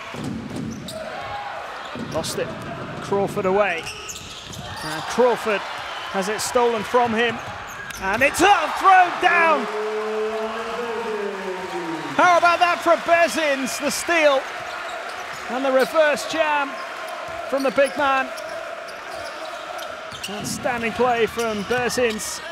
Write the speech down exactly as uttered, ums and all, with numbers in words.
Lost it. Crawford away. And Crawford has it stolen from him. And it's up, thrown down. How about that from Berzins? The steal and the reverse jam from the big man. Outstanding play from Berzins.